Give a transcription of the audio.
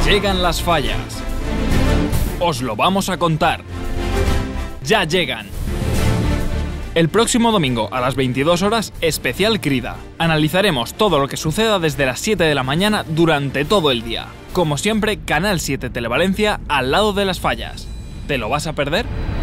Llegan las fallas. Os lo vamos a contar. Ya llegan. El próximo domingo a las 22 horas, especial Crida. Analizaremos todo lo que suceda desde las 7 de la mañana durante todo el día. Como siempre, Canal 7 Televalencia al lado de las fallas. ¿Te lo vas a perder?